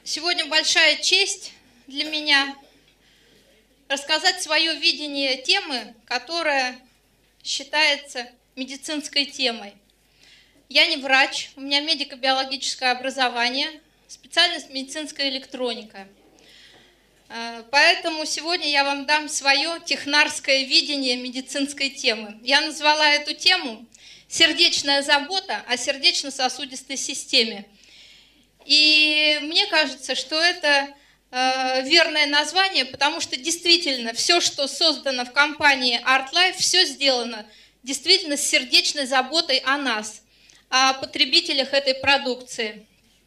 Сегодня большая честь для меня рассказать свое видение темы, которая считается медицинской темой. Я не врач, у меня медико-биологическое образование, специальность медицинская электроника. Поэтому сегодня я вам дам свое технарское видение медицинской темы. Я назвала эту тему «Сердечная забота о сердечно-сосудистой системе». И мне кажется, что это верное название, потому что действительно все, что создано в компании ArtLife, все сделано действительно с сердечной заботой о нас, о потребителях этой продукции.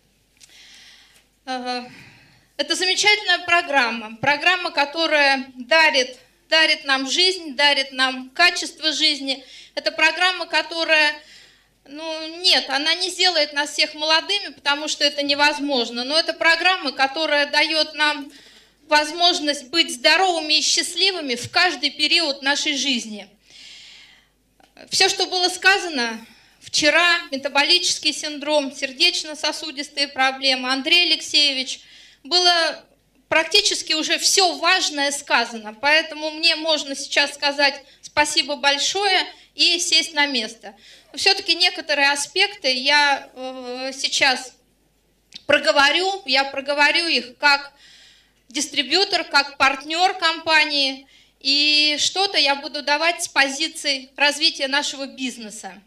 Это замечательная программа, которая дарит нам жизнь, дарит нам качество жизни. Это программа, которая... Нет, она не сделает нас всех молодыми, потому что это невозможно. Но это программа, которая дает нам возможность быть здоровыми и счастливыми в каждый период нашей жизни. Все, что было сказано вчера, метаболический синдром, сердечно-сосудистые проблемы, Андрей Алексеевич, было практически уже все важное сказано. Поэтому мне можно сейчас сказать спасибо большое и сесть на место. Но все-таки некоторые аспекты я сейчас проговорю. Я проговорю их как дистрибьютор, как партнер компании. И что-то я буду давать с позиции развития нашего бизнеса.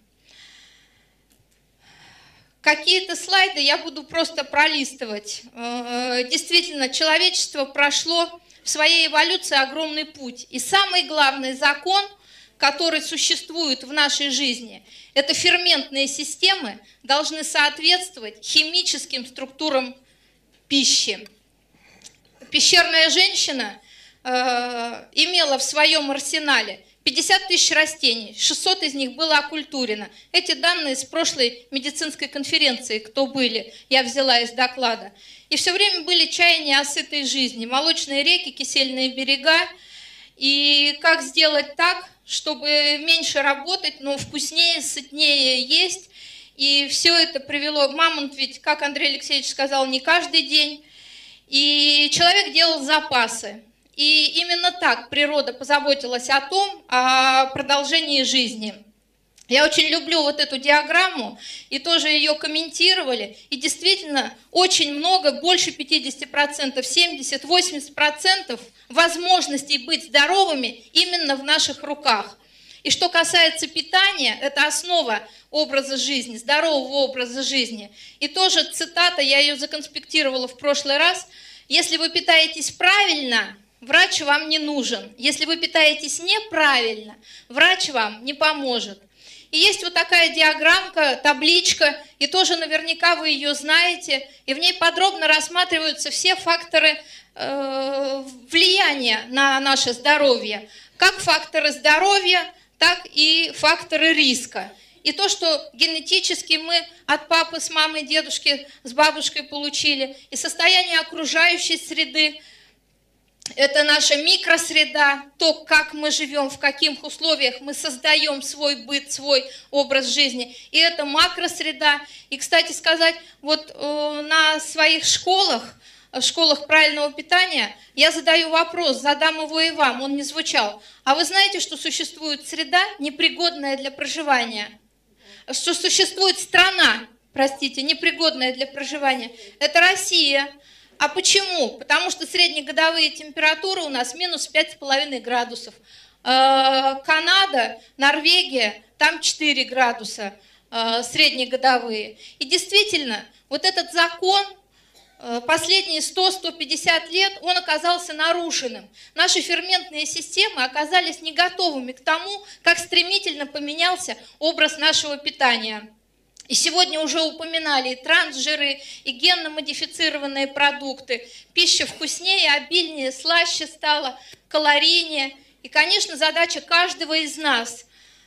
Какие-то слайды я буду просто пролистывать. Действительно, человечество прошло в своей эволюции огромный путь. И самый главный закон, который существует в нашей жизни, это ферментные системы должны соответствовать химическим структурам пищи. Пещерная женщина имела в своем арсенале 50 тысяч растений, 600 из них было окультурено. Эти данные с прошлой медицинской конференции, кто были, я взяла из доклада. И все время были чаяния о сытой жизни, молочные реки, кисельные берега. И как сделать так, чтобы меньше работать, но вкуснее, сытнее есть. И все это привело... Мамонт ведь, как Андрей Алексеевич сказал, не каждый день. И человек делал запасы. И именно так природа позаботилась о продолжении жизни. Я очень люблю вот эту диаграмму, и тоже ее комментировали. И действительно, очень много, больше 50%, 70-80% возможностей быть здоровыми именно в наших руках. И что касается питания, это основа образа жизни, здорового образа жизни. И тоже цитата, я ее законспектировала в прошлый раз. Если вы питаетесь правильно, врач вам не нужен. Если вы питаетесь неправильно, врач вам не поможет. И есть вот такая диаграммка, табличка, и тоже наверняка вы ее знаете, и в ней подробно рассматриваются все факторы влияния на наше здоровье. Как факторы здоровья, так и факторы риска. И то, что генетически мы от папы с мамой, дедушки, с бабушкой получили, и состояние окружающей среды, это наша микросреда, то, как мы живем, в каких условиях мы создаем свой быт, свой образ жизни. И это макросреда. И, кстати сказать, вот на своих школах правильного питания, я задаю вопрос, задам его и вам, он не звучал. А вы знаете, что существует среда, непригодная для проживания? Что существует страна, непригодная для проживания? Это Россия. А почему? Потому что среднегодовые температуры у нас минус 5,5 градусов. Канада, Норвегия, там 4 градуса среднегодовые. И действительно, вот этот закон последние 100-150 лет, он оказался нарушенным. Наши ферментные системы оказались не готовыми к тому, как стремительно поменялся образ нашего питания. И сегодня уже упоминали и трансжиры, и генно-модифицированные продукты. Пища вкуснее, обильнее, слаще стала, калорийнее. И, конечно, задача каждого из нас,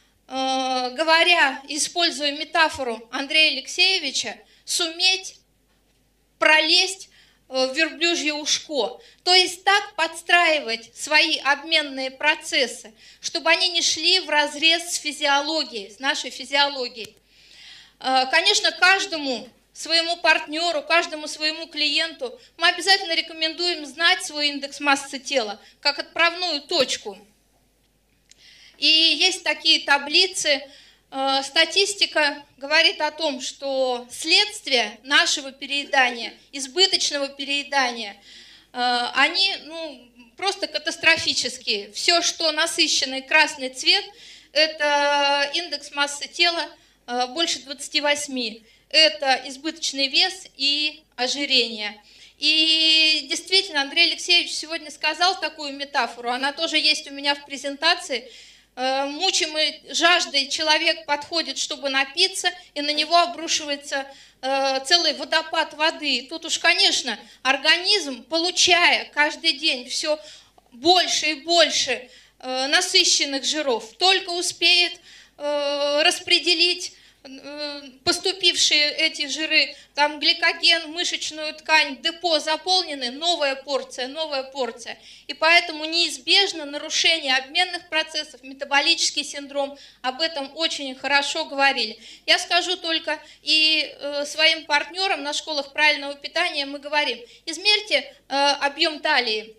используя метафору Андрея Алексеевича, суметь пролезть в верблюжье ушко. То есть так подстраивать свои обменные процессы, чтобы они не шли вразрез с физиологией, с нашей физиологией. Конечно, каждому своему партнеру, каждому своему клиенту мы обязательно рекомендуем знать свой индекс массы тела как отправную точку. И есть такие таблицы. Статистика говорит о том, что следствие нашего переедания, избыточного переедания, они просто катастрофические. Все, что насыщенный красный цвет, это индекс массы тела больше 28. Это избыточный вес и ожирение. И действительно, Андрей Алексеевич сегодня сказал такую метафору, она тоже есть у меня в презентации. Мучимый жаждой человек подходит, чтобы напиться, и на него обрушивается целый водопад воды. И тут уж, конечно, организм, получая каждый день все больше и больше насыщенных жиров, только успеет распределить поступившие эти жиры, там гликоген, мышечную ткань, депо заполнены, новая порция. И поэтому неизбежно нарушение обменных процессов, метаболический синдром, об этом очень хорошо говорили. Я скажу только и своим партнерам на школах правильного питания мы говорим, измерьте объем талии,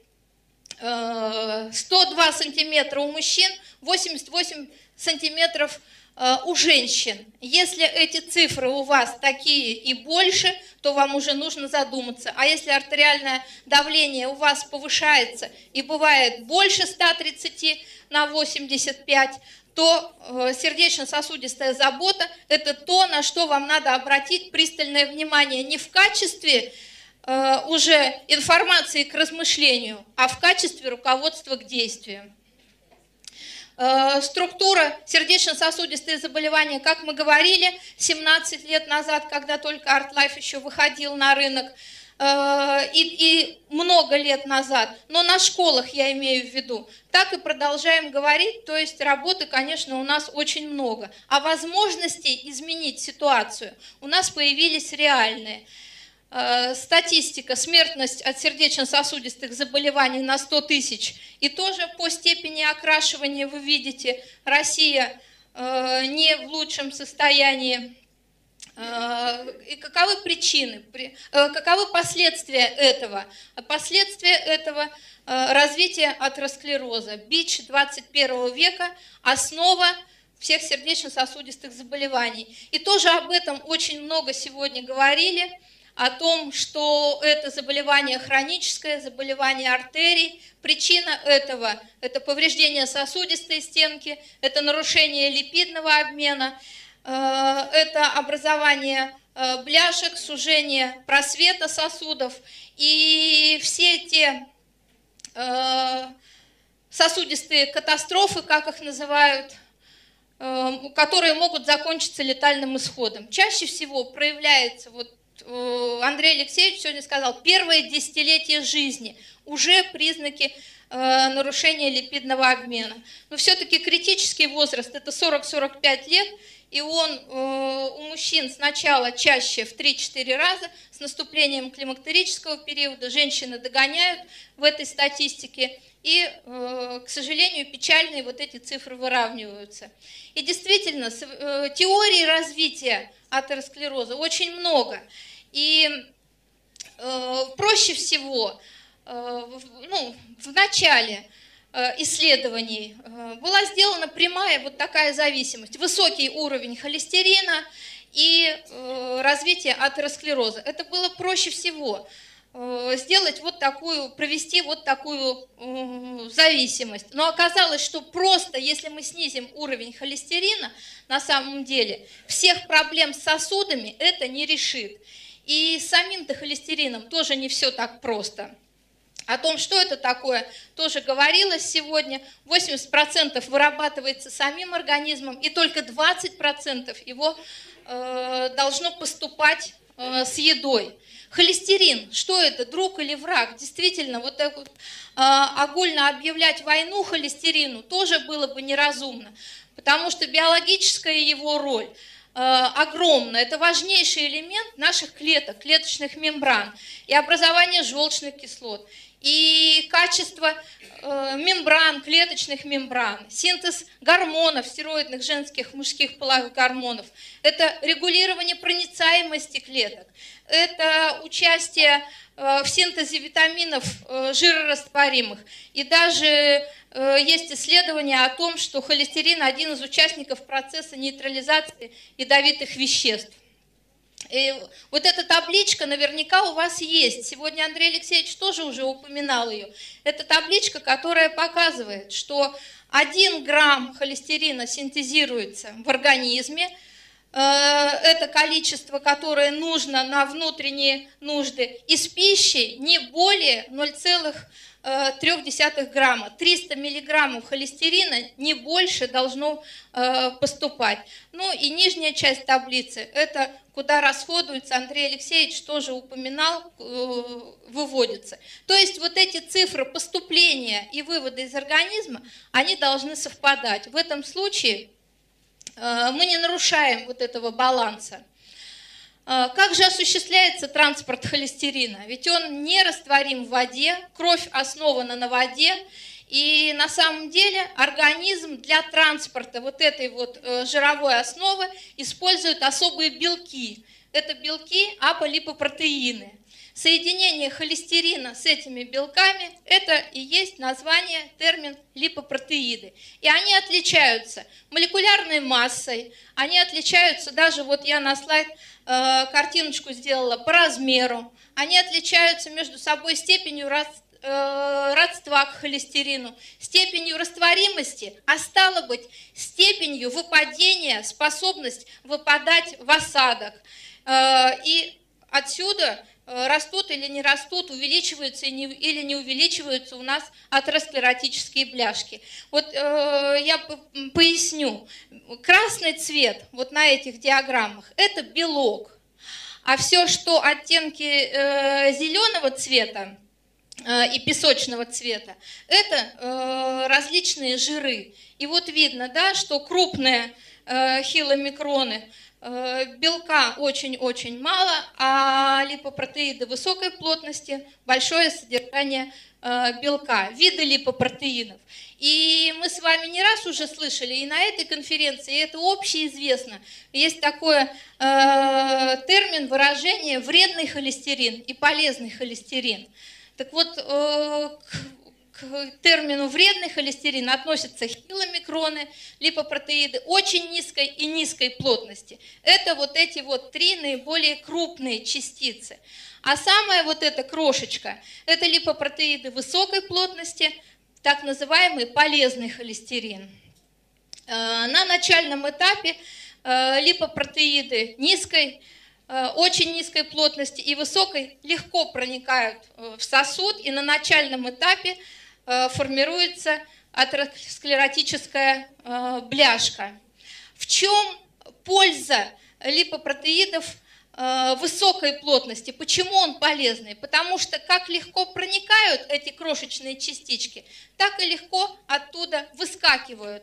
102 сантиметра у мужчин, 88 сантиметров у женщин. Если эти цифры у вас такие и больше, то вам уже нужно задуматься. А если артериальное давление у вас повышается и бывает больше 130 на 85, то сердечно-сосудистая забота – это то, на что вам надо обратить пристальное внимание не в качестве уже информации к размышлению, а в качестве руководства к действию. Структура сердечно-сосудистые заболевания, как мы говорили, 17 лет назад, когда только ArtLife еще выходил на рынок, и много лет назад, но на школах я имею в виду, так и продолжаем говорить, то есть работы, конечно, у нас очень много, а возможностей изменить ситуацию у нас появились реальные. Статистика, смертность от сердечно-сосудистых заболеваний на 100 тысяч. И тоже по степени окрашивания вы видите, Россия не в лучшем состоянии. И каковы причины, каковы последствия этого? Последствия этого развития атеросклероза. Бич 21 века, основа всех сердечно-сосудистых заболеваний. И тоже об этом очень много сегодня говорили. О том, что это заболевание хроническое, заболевание артерий. Причина этого – это повреждение сосудистой стенки, это нарушение липидного обмена, это образование бляшек, сужение просвета сосудов. И все те сосудистые катастрофы, как их называют, которые могут закончиться летальным исходом. Чаще всего проявляется Андрей Алексеевич сегодня сказал, первое десятилетие жизни, уже признаки нарушения липидного обмена. Но все-таки критический возраст – это 40-45 лет, и он у мужчин сначала чаще в 3-4 раза, с наступлением климактерического периода женщины догоняют в этой статистике, и, к сожалению, печальные вот эти цифры выравниваются. И действительно, теорий развития атеросклероза очень много. И проще всего в начале исследований была сделана прямая вот такая зависимость. Высокий уровень холестерина и развитие атеросклероза. Это было проще всего сделать провести вот такую зависимость. Но оказалось, что просто если мы снизим уровень холестерина, на самом деле всех проблем с сосудами это не решит. И с самим-то холестерином тоже не все так просто. О том, что это такое, тоже говорилось сегодня. 80% вырабатывается самим организмом, и только 20% его должно поступать с едой. Холестерин, что это, друг или враг? Действительно, вот так вот огульно объявлять войну холестерину тоже было бы неразумно, потому что биологическая его роль огромно. Это важнейший элемент наших клеток, клеточных мембран и образование желчных кислот, и качество мембран, клеточных мембран, синтез гормонов, стероидных, женских, мужских половых гормонов. Это регулирование проницаемости клеток, это участие в синтезе витаминов жирорастворимых. И даже есть исследования о том, что холестерин – один из участников процесса нейтрализации ядовитых веществ. И вот эта табличка наверняка у вас есть. Сегодня Андрей Алексеевич тоже уже упоминал ее. Это табличка, которая показывает, что 1 грамм холестерина синтезируется в организме. Это количество, которое нужно на внутренние нужды. Из пищи не более 0,3 грамма. 300 миллиграммов холестерина не больше должно поступать. Ну и нижняя часть таблицы, это куда расходуется, Андрей Алексеевич тоже упоминал, выводится. То есть вот эти цифры поступления и вывода из организма, они должны совпадать. В этом случае мы не нарушаем вот этого баланса. Как же осуществляется транспорт холестерина? Ведь он не растворим в воде, кровь основана на воде, и на самом деле организм для транспорта вот этой вот жировой основы использует особые белки. Это белки аполипопротеины. Соединение холестерина с этими белками – это и есть название, термин липопротеиды. И они отличаются молекулярной массой, они отличаются, даже вот я на слайд картиночку сделала, по размеру, они отличаются между собой степенью родства к холестерину, степенью растворимости, а стало быть, степенью выпадения, способность выпадать в осадок. И отсюда растут или не растут, увеличиваются или не увеличиваются у нас атеросклеротические бляшки. Вот я поясню. Красный цвет вот на этих диаграммах – это белок, а все, что оттенки зеленого цвета и песочного цвета, это различные жиры. И вот видно, да, что крупные хиломикроны белка очень-очень мало, а липопротеиды высокой плотности, большое содержание белка, виды липопротеинов. И мы с вами не раз уже слышали, и на этой конференции, и это общеизвестно, есть такой термин, выражение «вредный холестерин» и «полезный холестерин». Так вот, к термину «вредный холестерин» относятся хиломикроны, липопротеиды очень низкой и низкой плотности. Это вот эти вот 3 наиболее крупные частицы. А самая вот эта крошечка – это липопротеиды высокой плотности, так называемый полезный холестерин. На начальном этапе липопротеиды очень низкой плотности и высокой легко проникают в сосуд, и на начальном этапе формируется атеросклеротическая бляшка. В чем польза липопротеидов высокой плотности? Почему он полезный? Потому что как легко проникают эти крошечные частички, так и легко оттуда выскакивают.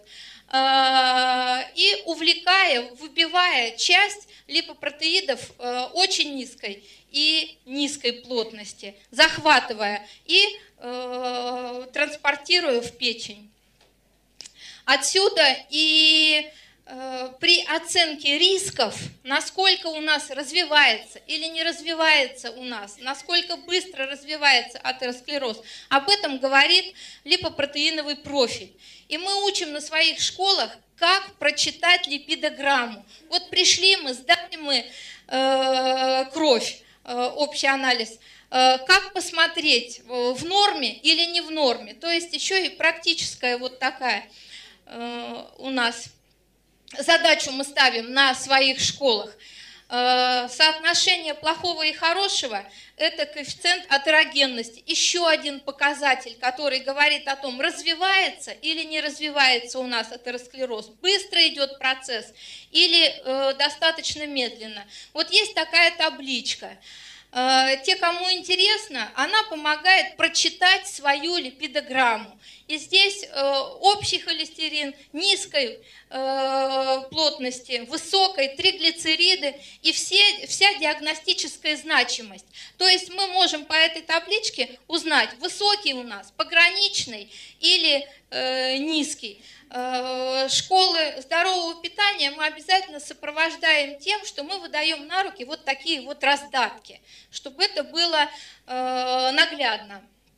И увлекая, выбивая часть липопротеидов очень низкой и низкой плотности, захватывая и транспортируя в печень. Отсюда и при оценке рисков, насколько у нас развивается или не развивается у нас, насколько быстро развивается атеросклероз, об этом говорит липопротеиновый профиль. И мы учим на своих школах, как прочитать липидограмму. Вот пришли мы, сдали мы кровь, общий анализ, как посмотреть, в норме или не в норме. То есть еще и практическая вот такая у нас задачу мы ставим на своих школах. Соотношение плохого и хорошего – это коэффициент атерогенности. Еще один показатель, который говорит о том, развивается или не развивается у нас атеросклероз, быстро идет процесс или достаточно медленно. Вот есть такая табличка. Те, кому интересно, она помогает прочитать свою липидограмму. И здесь общий холестерин низкой плотности, высокой, триглицериды и вся диагностическая значимость. То есть мы можем по этой табличке узнать, высокий у нас, пограничный или низкий. Школы здорового питания мы обязательно сопровождаем тем, что мы выдаем на руки вот такие вот раздатки, чтобы это было наглядно.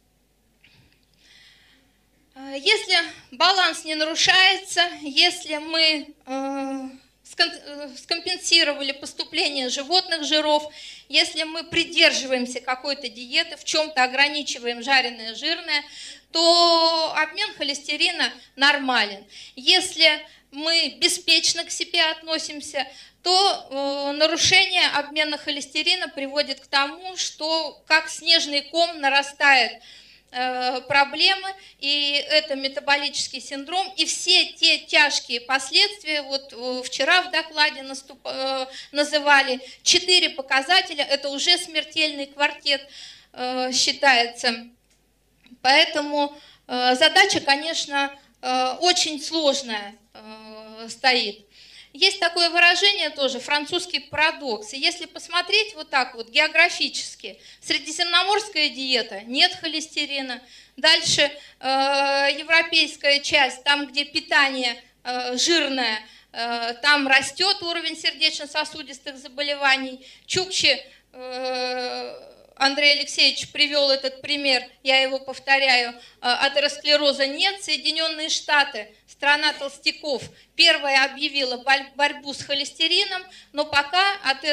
Если баланс не нарушается, если мы скомпенсировали поступление животных жиров, если мы придерживаемся какой-то диеты, в чем-то ограничиваем жареное, жирное, то обмен холестерина нормален. Если мы беспечно к себе относимся, то нарушение обмена холестерина приводит к тому, что как снежный ком нарастает проблемы, и это метаболический синдром, и все те тяжкие последствия, вот вчера в докладе называли 4 показателя, это уже смертельный квартет считается. Поэтому задача, конечно, очень сложная стоит. Есть такое выражение тоже, французский парадокс. И если посмотреть вот так вот географически, средиземноморская диета, нет холестерина. Дальше европейская часть, там, где питание жирное, там растет уровень сердечно-сосудистых заболеваний. Чукчи Андрей Алексеевич привел этот пример, я его повторяю, атеросклероза нет. Соединенные Штаты, страна толстяков, первая объявила борьбу с холестерином, но пока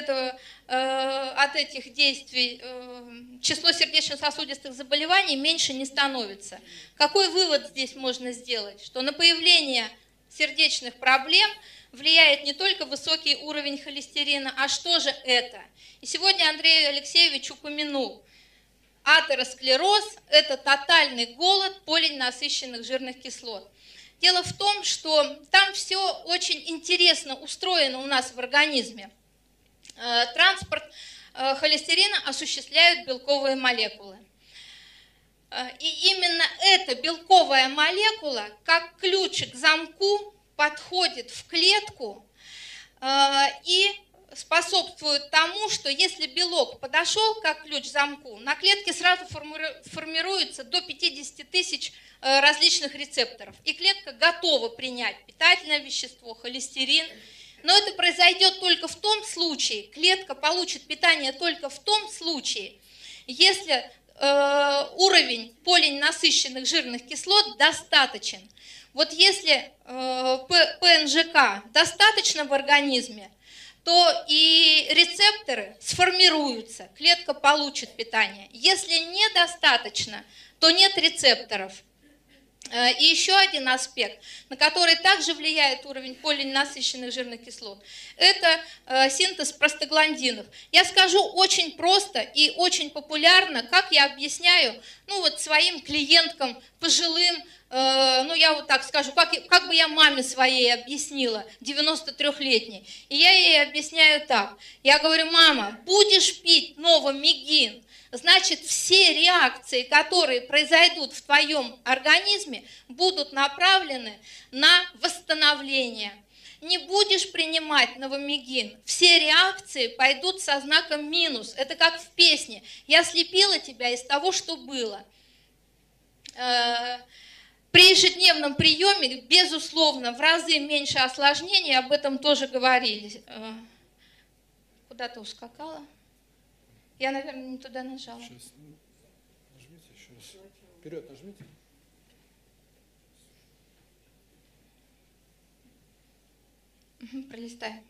от этих действий число сердечно-сосудистых заболеваний меньше не становится. Какой вывод здесь можно сделать? Что на появление сердечных проблем влияет не только высокий уровень холестерина, а что же это? И сегодня Андрей Алексеевич упомянул, атеросклероз – это тотальный голод полиненасыщенных жирных кислот. Дело в том, что там все очень интересно устроено у нас в организме. Транспорт холестерина осуществляют белковые молекулы. И именно эта белковая молекула, как ключик к замку, подходит в клетку и способствует тому, что если белок подошел как ключ к замку, на клетке сразу формируется до 50 тысяч различных рецепторов. И клетка готова принять питательное вещество, холестерин. Но это произойдет только в том случае, клетка получит питание только в том случае, если уровень полиненасыщенных жирных кислот достаточен. Вот если ПНЖК достаточно в организме, то и рецепторы сформируются, клетка получит питание. Если недостаточно, то нет рецепторов. И еще один аспект, на который также влияет уровень полиненасыщенных жирных кислот, это синтез простагландинов. Я скажу очень просто и очень популярно, как я объясняю своим клиенткам, пожилым, я вот так скажу, как бы я маме своей объяснила, 93-летней. И я ей объясняю так. Я говорю: мама, будешь пить новомигин, значит, все реакции, которые произойдут в твоем организме, будут направлены на восстановление. Не будешь принимать новомигин, все реакции пойдут со знаком минус. Это как в песне: я слепила тебя из того, что было. При ежедневном приеме, безусловно, в разы меньше осложнений, об этом тоже говорили. Куда-то ускакала. Я, наверное, не туда нажала. Сейчас нажмите еще раз. Вперед нажмите. Пролистаем.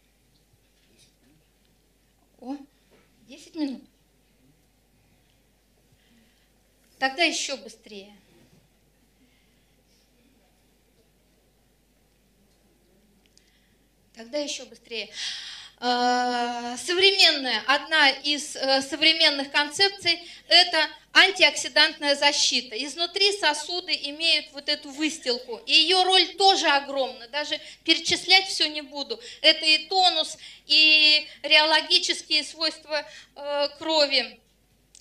О, 10 минут. Тогда еще быстрее. Тогда еще быстрее. Одна из современных концепций – это антиоксидантная защита. Изнутри сосуды имеют вот эту выстилку, и ее роль тоже огромна. Даже перечислять все не буду. Это и тонус, и реологические свойства крови,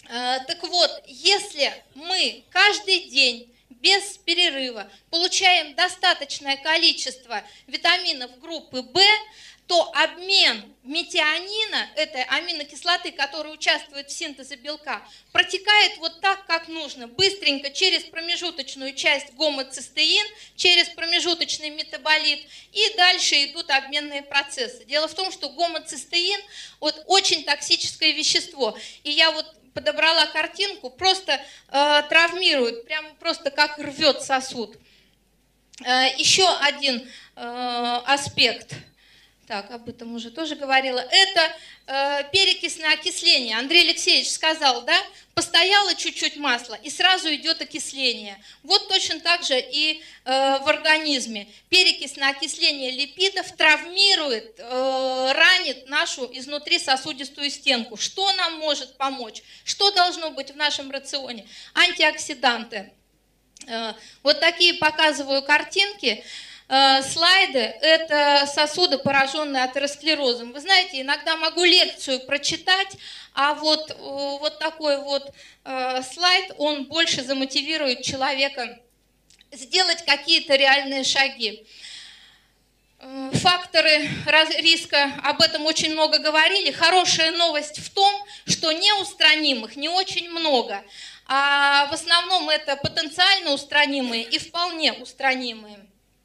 Так вот, если мы каждый день без перерыва получаем достаточное количество витаминов группы В, то обмен метионина, этой аминокислоты, которая участвует в синтезе белка, протекает вот так, как нужно, быстренько через промежуточную часть гомоцистеин, через промежуточный метаболит, и дальше идут обменные процессы. Дело в том, что гомоцистеин вот, очень токсическое вещество, и я вот подобрала картинку, просто травмирует, прямо просто как рвет сосуд. Еще один аспект. Так, об этом уже тоже говорила. Это перекисное окисление. Андрей Алексеевич сказал, да, постояло чуть-чуть масла, и сразу идет окисление. Вот точно так же и в организме. Перекисное окисление липидов травмирует, ранит нашу изнутри сосудистую стенку. Что нам может помочь? Что должно быть в нашем рационе? Антиоксиданты. Вот такие показываю картинки. Слайды – это сосуды, пораженные атеросклерозом. Вы знаете, иногда могу лекцию прочитать, а вот такой вот слайд, он больше замотивирует человека сделать какие-то реальные шаги. Факторы риска, об этом очень много говорили. Хорошая новость в том, что неустранимых не очень много, а в основном это потенциально устранимые и вполне устранимые.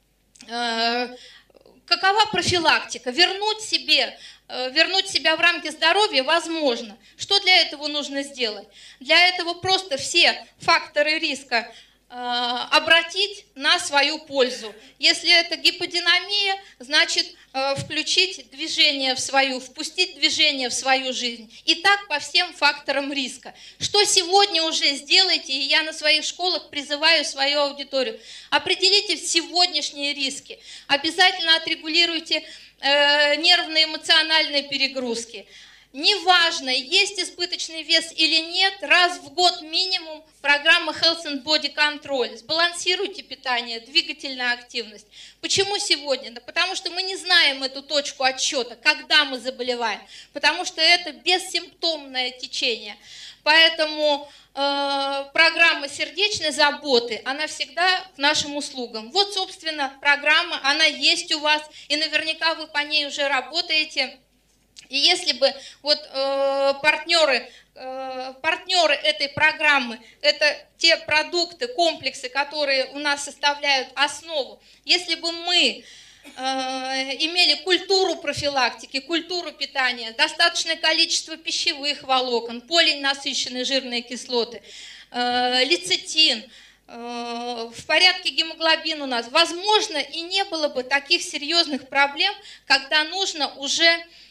Какова профилактика? Вернуть себя в рамки здоровья возможно. Что для этого нужно сделать? Для этого просто все факторы риска обратить на свою пользу. Если это гиподинамия, значит включить движение впустить движение в свою жизнь. И так по всем факторам риска. Что сегодня уже сделайте, и я на своих школах призываю свою аудиторию, определите сегодняшние риски. Обязательно отрегулируйте нервные, эмоциональные перегрузки. Неважно, есть избыточный вес или нет, раз в год минимум программа Health and Body Control. Сбалансируйте питание, двигательная активность. Почему сегодня? Да потому что мы не знаем эту точку отсчета, когда мы заболеваем, потому что это бессимптомное течение. Поэтому программа сердечной заботы, она всегда к нашим услугам. Вот, собственно, программа, она есть у вас, и наверняка вы по ней уже работаете. И если бы вот партнеры этой программы, это те продукты, комплексы, которые у нас составляют основу, если бы мы имели культуру профилактики, культуру питания, достаточное количество пищевых волокон, полиненасыщенные жирные кислоты, лецитин, в порядке гемоглобин у нас, возможно, и не было бы таких серьезных проблем, когда нужно уже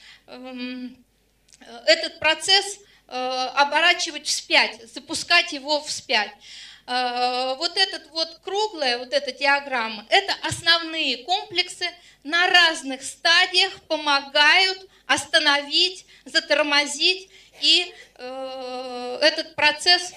этот процесс оборачивать вспять, запускать его вспять. Вот этот вот круглая, вот эта диаграмма, это основные комплексы на разных стадиях помогают остановить, затормозить и этот процесс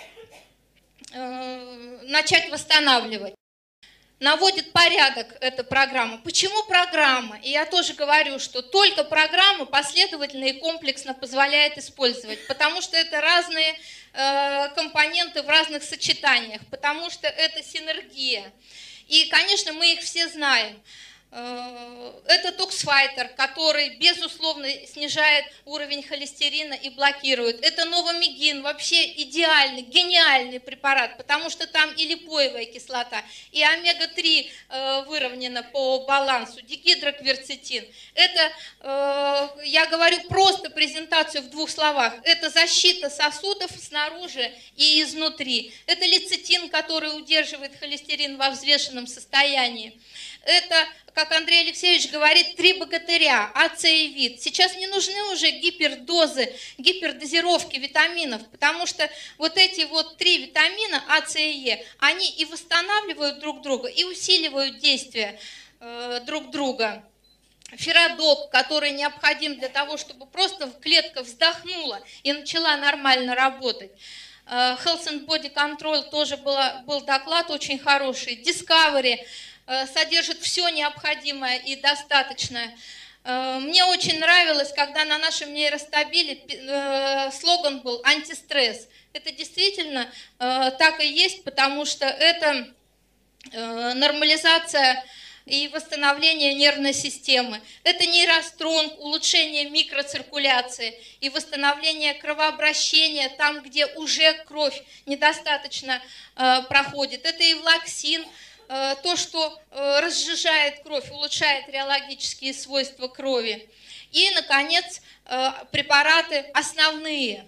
начать восстанавливать. Наводит порядок эта программа. Почему программа? И я тоже говорю, что только программа последовательно и комплексно позволяет использовать, потому что это разные компоненты в разных сочетаниях, потому что это синергия. И, конечно, мы их все знаем. Это Токсфайтер, который, безусловно, снижает уровень холестерина и блокирует. Это Новомигин, вообще идеальный, гениальный препарат, потому что там и липоевая кислота, и омега-3 выровнена по балансу, дигидрокверцетин. Это, я говорю просто презентацию в двух словах, это защита сосудов снаружи и изнутри. Это лецитин, который удерживает холестерин во взвешенном состоянии. Это, как Андрей Алексеевич говорит, 3 богатыря, А, С и ВИТ. Сейчас не нужны уже гипердозы, гипердозировки витаминов, потому что вот эти вот 3 витамина, А, С и Е, они и восстанавливают друг друга, и усиливают действие друг друга. Ферродоп, который необходим для того, чтобы просто клетка вздохнула и начала нормально работать. Health and Body Control тоже был доклад очень хороший. Discovery содержит все необходимое и достаточное. Мне очень нравилось, когда на нашем нейростабиле слоган был «антистресс». Это действительно так и есть, потому что это нормализация и восстановление нервной системы. Это нейростронг, улучшение микроциркуляции и восстановление кровообращения там, где уже кровь недостаточно проходит. Это и эвлоксин, то, что разжижает кровь, улучшает реологические свойства крови. И, наконец, препараты основные.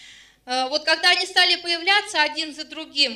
Вот когда они стали появляться один за другим,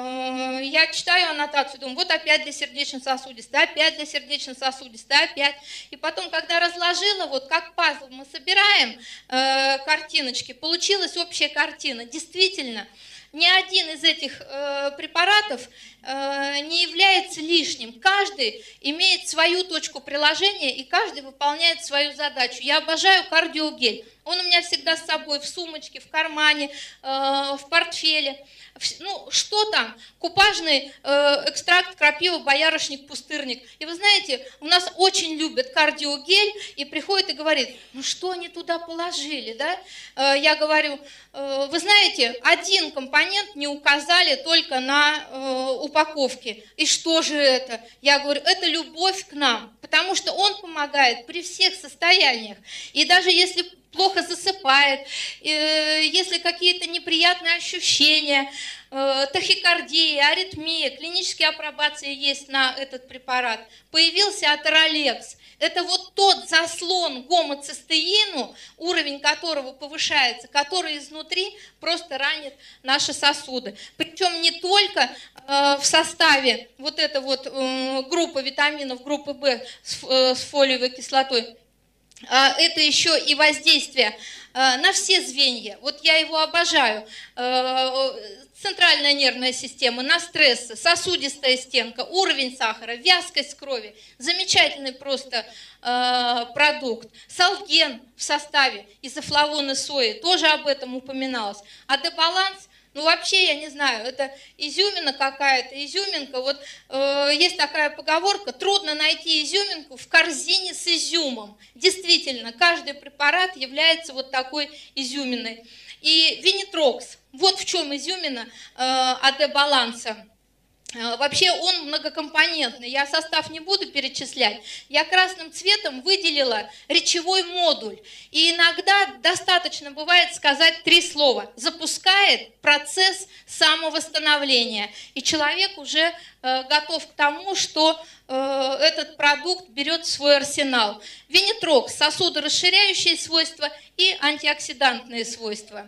я читаю аннотацию, думаю, вот опять для сердечно-сосудистой, опять для сердечно-сосудистой, опять. И потом, когда разложила, вот как пазл мы собираем картиночки, получилась общая картина. Действительно, ни один из этих препаратов не является лишним. Каждый имеет свою точку приложения, и каждый выполняет свою задачу. Я обожаю кардиогель. Он у меня всегда с собой в сумочке, в кармане, в портфеле. Ну, что там? Купажный экстракт крапива, боярышник, пустырник. И вы знаете, у нас очень любят кардиогель, и приходят и говорят, ну что они туда положили, да? Я говорю, вы знаете, один компонент не указали только на упаковке. И что же это? Я говорю, это любовь к нам, потому что он помогает при всех состояниях. И даже если плохо засыпает, если какие-то неприятные ощущения, тахикардия, аритмия, клинические апробации есть на этот препарат. Появился Атеролекс. Это вот тот заслон гомоцистеину, уровень которого повышается, который изнутри просто ранит наши сосуды. Причем не только в составе вот эта вот группа витаминов, группы В с фолиевой кислотой, это еще и воздействие на все звенья. Вот я его обожаю. Центральная нервная система, на стрессы, сосудистая стенка, уровень сахара, вязкость крови. Замечательный просто продукт. Салген в составе изофлавоны сои, тоже об этом упоминалось. А дебаланс, ну вообще, я не знаю, это изюмина какая-то, изюминка. Вот есть такая поговорка, трудно найти изюминку в корзине с изюмом. Действительно, каждый препарат является вот такой изюминой. И винитрокс, вот в чем изюмина АД-баланса. Вообще он многокомпонентный, я состав не буду перечислять. Я красным цветом выделила речевой модуль. И иногда достаточно бывает сказать 3 слова. Запускает процесс самовосстановления. И человек уже готов к тому, что этот продукт берет в свой арсенал. Винитрокс, сосудорасширяющие свойства и антиоксидантные свойства.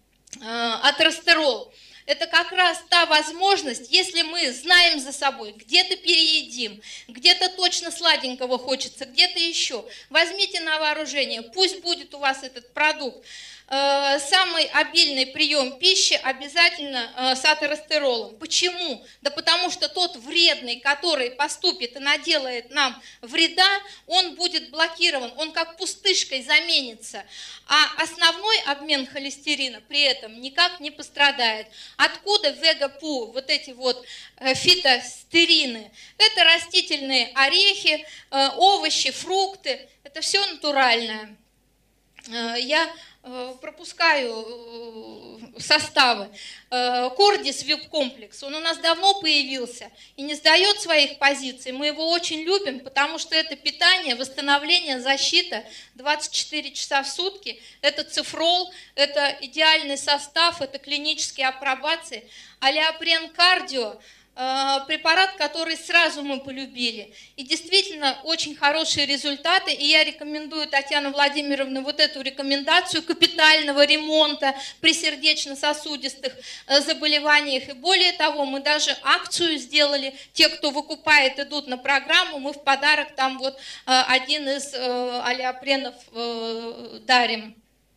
Атеростерол. Это как раз та возможность, если мы знаем за собой, где-то переедим, где-то точно сладенького хочется, где-то еще. Возьмите на вооружение, пусть будет у вас этот продукт. Самый обильный прием пищи обязательно с атеростеролом. Почему? Да потому что тот вредный, который поступит и наделает нам вреда, он будет блокирован, он как пустышкой заменится. А основной обмен холестерина при этом никак не пострадает. Откуда вега-пу, вот эти вот фитостерины? Это растительные орехи, овощи, фрукты, это все натуральное. Я пропускаю составы. Кордис вип-комплекс, он у нас давно появился и не сдает своих позиций. Мы его очень любим, потому что это питание, восстановление, защита 24 часа в сутки. Это цифрол, это идеальный состав, это клинические апробации. Алиопрен кардио, препарат, который сразу мы полюбили. И действительно очень хорошие результаты. И я рекомендую, Татьяна Владимировна, вот эту рекомендацию капитального ремонта при сердечно-сосудистых заболеваниях. И более того, мы даже акцию сделали. Те, кто выкупает, идут на программу, мы в подарок там вот один из алиопренов дарим.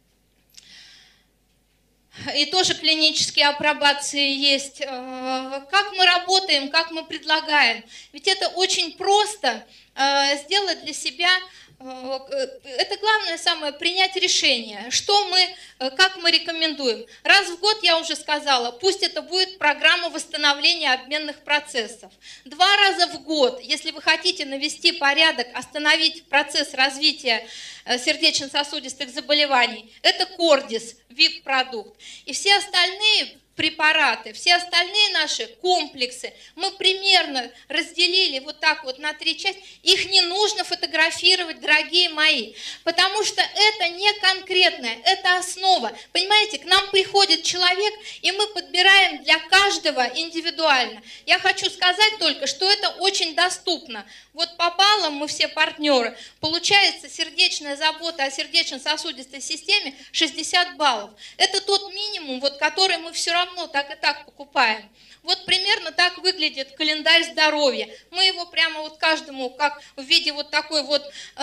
И тоже клинические апробации есть. Как мы работаем, как мы предлагаем. Ведь это очень просто сделать для себя это главное самое, принять решение, что мы, как мы рекомендуем. Раз в год, я уже сказала, пусть это будет программа восстановления обменных процессов. 2 раза в год, если вы хотите навести порядок, остановить процесс развития сердечно-сосудистых заболеваний, это Кордис, VIP-продукт. И все остальные препараты, все остальные наши комплексы мы примерно разделили вот так вот на 3 части. Их не нужно фотографировать, дорогие мои, потому что это не конкретное, это основа. Понимаете, к нам приходит человек, и мы подбираем для каждого индивидуально. Я хочу сказать только, что это очень доступно. Вот по баллам мы все партнеры. Получается сердечная забота о сердечно-сосудистой системе 60 баллов. Это тот минимум, вот, который мы все равно так и так покупаем. Вот примерно так выглядит календарь здоровья. Мы его прямо вот каждому, как в виде вот такой вот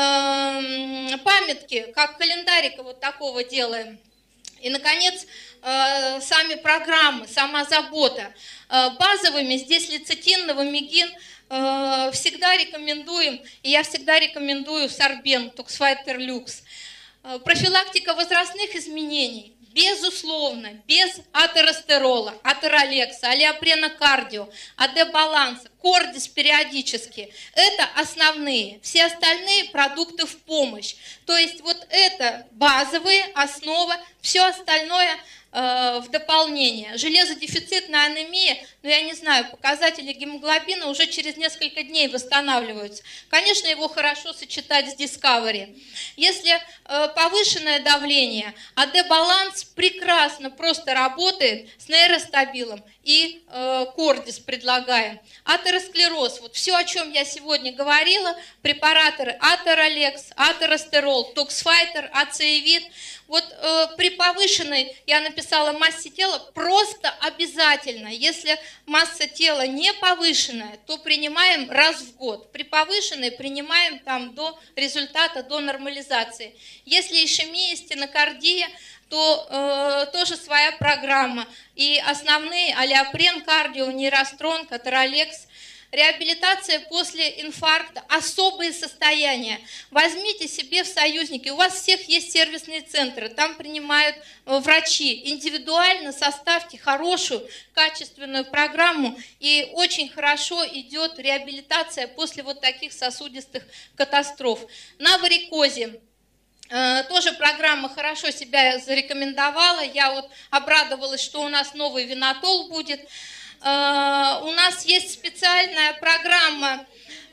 памятки, как календарика вот такого делаем. И, наконец, сами программы, сама забота. Базовыми здесь лецитин, новомигин, всегда рекомендуем, и я всегда рекомендую Сорбен, Токсфайтер Люкс. Профилактика возрастных изменений, безусловно, без атеростерола, атеролекса, алиопрена кардио, АД-баланса, Кордис периодически. Это основные. Все остальные продукты в помощь. То есть вот это базовые, основа, все остальное в дополнение. Железодефицитная анемия, ну я не знаю, показатели гемоглобина уже через несколько дней восстанавливаются. Конечно, его хорошо сочетать с Discovery. Если повышенное давление, АД-баланс прекрасно просто работает с нейростабилом и Кордис предлагаем. Атеросклероз, вот все, о чем я сегодня говорила, препараты Атеролекс, атеростерол, Токсфайтер, ацеевид. Вот при повышенной, я написала, массе тела, просто обязательно, если масса тела не повышенная, то принимаем раз в год. При повышенной принимаем там до результата, до нормализации. Если ишемия, стенокардия, то тоже своя программа. И основные алиопрен, кардио, нейрострон, атеролекс. Реабилитация после инфаркта, особые состояния. Возьмите себе в союзники, у вас всех есть сервисные центры, там принимают врачи. Индивидуально составьте хорошую, качественную программу, и очень хорошо идет реабилитация после вот таких сосудистых катастроф. На варикозе. Тоже программа хорошо себя зарекомендовала. Я вот обрадовалась, что у нас новый винотол будет. У нас есть специальная программа.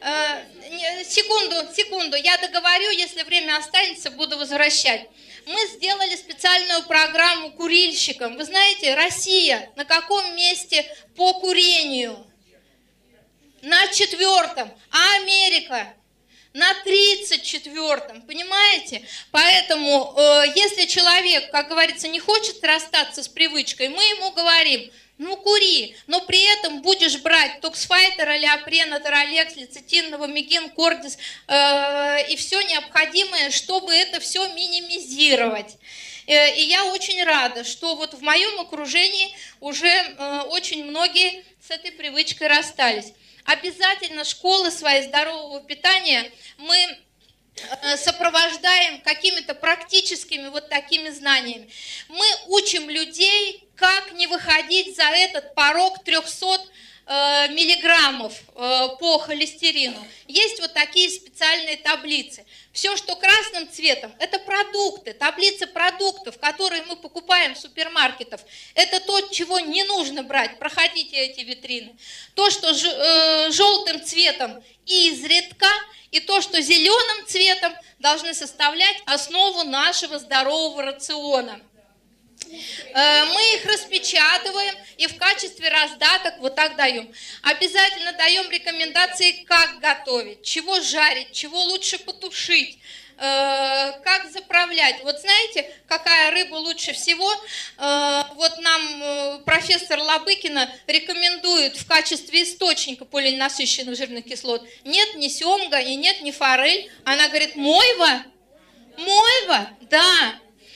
Секунду, я договорю, если время останется, буду возвращать. Мы сделали специальную программу курильщикам. Вы знаете, Россия на каком месте по курению? На 4-м. А Америка? На 34-м, понимаете? Поэтому, если человек, как говорится, не хочет расстаться с привычкой, мы ему говорим: ну кури, но при этом будешь брать Токсфайтер, алиопрен, атеролекс, лецитин, новомигин, Кордис и все необходимое, чтобы это все минимизировать. И я очень рада, что вот в моем окружении уже очень многие с этой привычкой расстались. Обязательно школы свои здорового питания мы сопровождаем какими-то практическими вот такими знаниями. Мы учим людей, как не выходить за этот порог 300 миллиграммов по холестерину. Есть вот такие специальные таблицы. Все, что красным цветом, это продукты, таблицы продуктов, которые мы покупаем в супермаркетах. Это то, чего не нужно брать. Проходите эти витрины. То, что желтым цветом изредка, и то, что зеленым цветом, должны составлять основу нашего здорового рациона. Мы их распечатываем и в качестве раздаток вот так даем. Обязательно даем рекомендации, как готовить, чего жарить, чего лучше потушить, как заправлять. Вот знаете, какая рыба лучше всего? Вот нам профессор Лобыкина рекомендует в качестве источника полиненасыщенных жирных кислот. Нет ни семга и нет ни форель. Она говорит: мойва? Мойва? Да.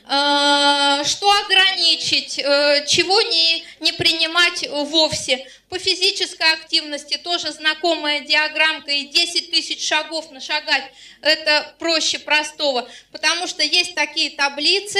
Что ограничить, чего не принимать вовсе. По физической активности тоже знакомая диаграммка, и 10 тысяч шагов нашагать это проще простого, потому что есть такие таблицы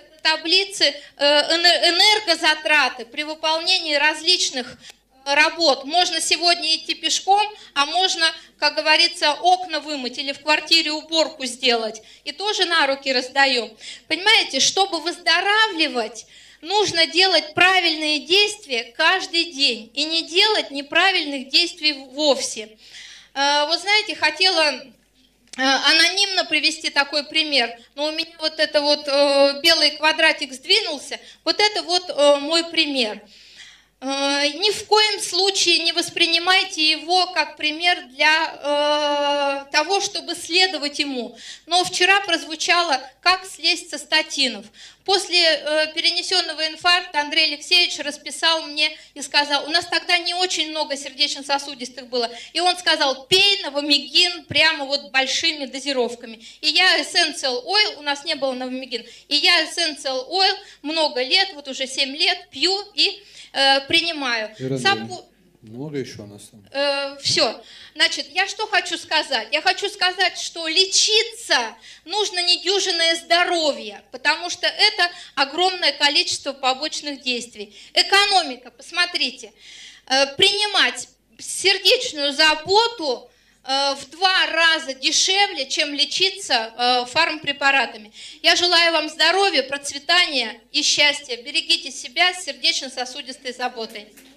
энергозатраты при выполнении различных работ. Можно сегодня идти пешком, а можно, как говорится, окна вымыть или в квартире уборку сделать. И тоже на руки раздаем. Понимаете, чтобы выздоравливать, нужно делать правильные действия каждый день и не делать неправильных действий вовсе. Вот знаете, хотела анонимно привести такой пример, но у меня вот это вот белый квадратик сдвинулся, вот это вот мой пример. Ни в коем случае не воспринимайте его как пример для того, чтобы следовать ему. Но вчера прозвучало, как слезть со статинов. После перенесенного инфаркта Андрей Алексеевич расписал мне и сказал, у нас тогда не очень много сердечно-сосудистых было, и он сказал, пей новомигин прямо вот большими дозировками. И я Essential Oil, у нас не было новомигин, и я Essential Oil много лет, вот уже 7 лет пью и принимаю. Много еще у нас там? Все. Значит, я что хочу сказать? Я хочу сказать, что лечиться нужно недюжинное здоровье, потому что это огромное количество побочных действий. Экономика, посмотрите, принимать сердечную заботу в 2 раза дешевле, чем лечиться фармпрепаратами. Я желаю вам здоровья, процветания и счастья. Берегите себя с сердечно-сосудистой заботой.